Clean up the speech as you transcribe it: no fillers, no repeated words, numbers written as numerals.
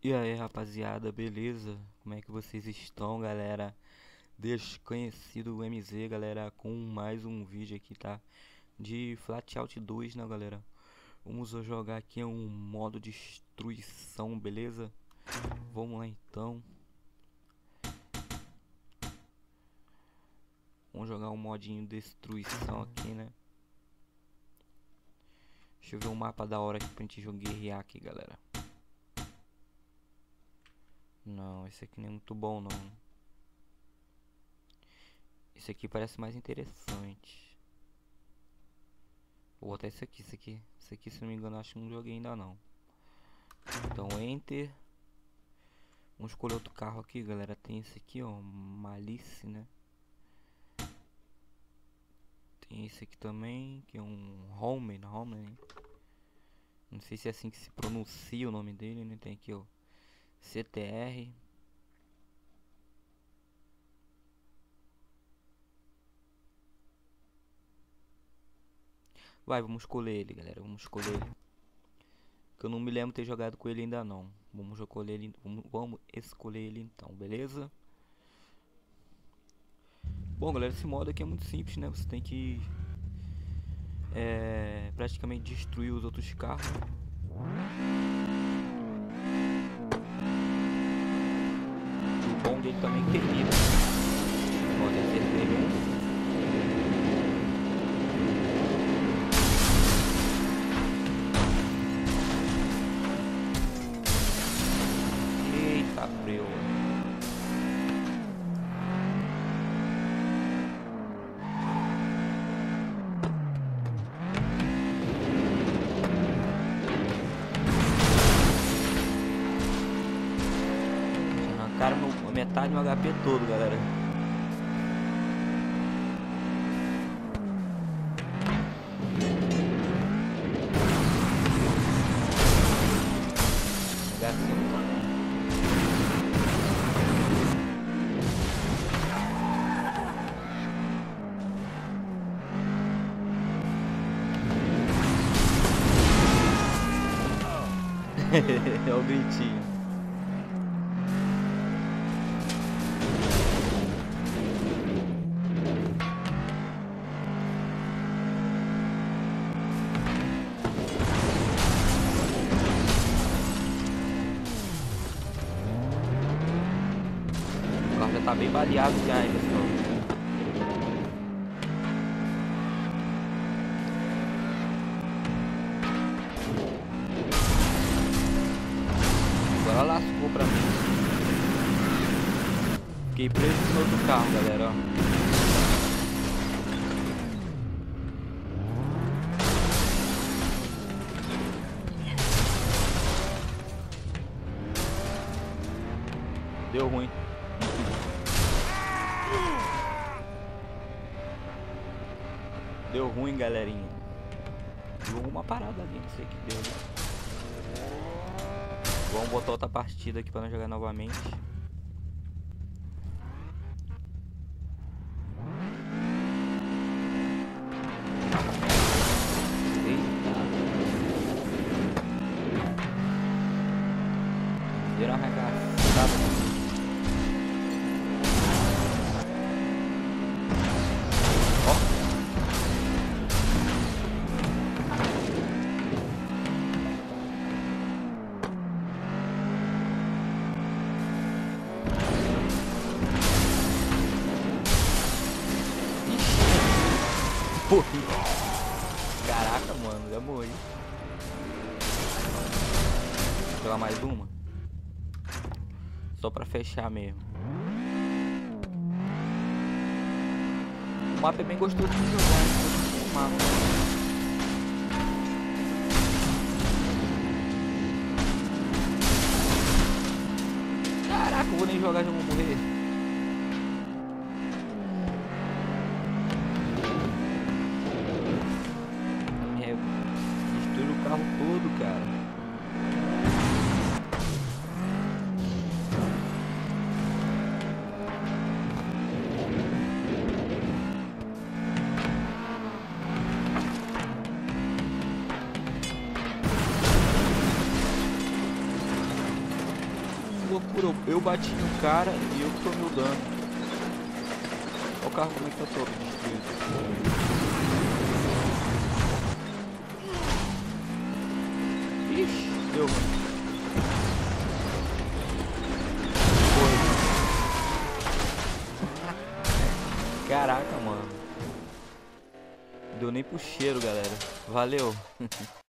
E aí, rapaziada, beleza? Como é que vocês estão, galera? Desconhecido MZ, galera, com mais um vídeo aqui, tá? De Flatout 2, né, galera? Vamos jogar aqui um modo destruição, beleza? Vamos lá, então. Vamos jogar um modinho destruição aqui, né? Deixa eu ver um mapa da hora aqui pra gente guerrear aqui, galera. Não, esse aqui não é muito bom, não. Esse aqui parece mais interessante. Vou botar esse aqui. Esse aqui, se não me engano, acho que não joguei ainda não. Então, Enter. Vamos escolher outro carro aqui, galera. Tem esse aqui, ó, Malice, né? Tem esse aqui também, que é um Homer, né? Não sei se é assim que se pronuncia o nome dele, né? Tem aqui, ó, CTR. Vai, vamos escolher ele, galera. Vamos escolher ele. Que eu não me lembro de ter jogado com ele ainda não. Vamos escolher ele, vamos escolher ele então, beleza? Bom, galera, esse modo aqui é muito simples, né? Você tem que praticamente destruir os outros carros. O bom dele também é que ele pode acertar um. Abriu. Arrancaram metade do HP todo, galera. É o gritinho. O carro já tá bem baleado já, hein, pessoal. Agora lascou pra mim. Fiquei preso no outro carro, galera, ó. Deu ruim. Deu ruim, galerinha. Deu uma parada ali, não sei o que deu, né? Vamos botar outra partida aqui para nós jogar novamente. Eita. Viram arregaçada. Caraca, mano, já morri. Vou jogar mais uma. Só pra fechar mesmo. O mapa é bem gostoso de jogar, o mapa. Caraca, eu vou nem jogar, já vou morrer. Destruiu o carro todo, cara. loucura. Eu bati no cara e eu que tomei o dano. Olha o carro como é que tá todo destruído. Ixi, deu ruim. Caraca, mano. Deu nem pro cheiro, galera. Valeu.